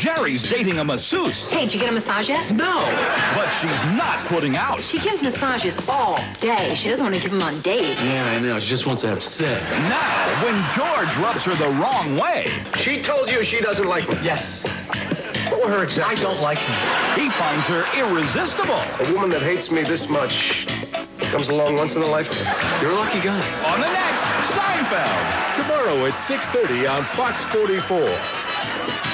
Jerry's dating a masseuse. Hey, did you get a massage yet? No. But she's not putting out. She gives massages all day. She doesn't want to give them on dates. Yeah, I know. She just wants to have sex. Now, when George rubs her the wrong way, She told you she doesn't like me. Yes. What were her exact I don't like him. he finds her irresistible. A woman that hates me this much comes along once in a lifetime. You're a lucky guy. On the next Seinfeld. Tomorrow at 6:30 on Fox 44.